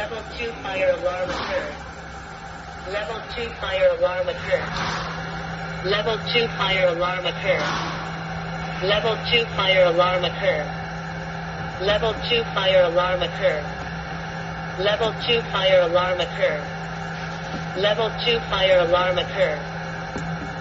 Level 2 fire alarm occurred. Level 2 fire alarm occurred. Level 2 fire alarm occurred. Level 2 fire alarm occurred. Level 2 fire alarm occurred. Level 2 fire alarm occurred. Level 2 fire alarm occurred.